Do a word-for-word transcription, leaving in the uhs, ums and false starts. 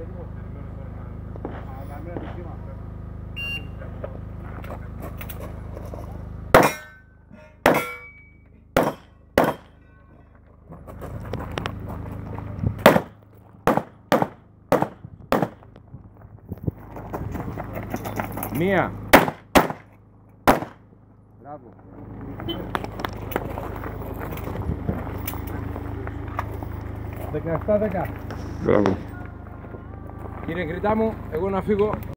Μία. Μπράβο. δεκαεπτά δέκα. Μπράβο. Κύριε Κρητά μου, εγώ να φύγω.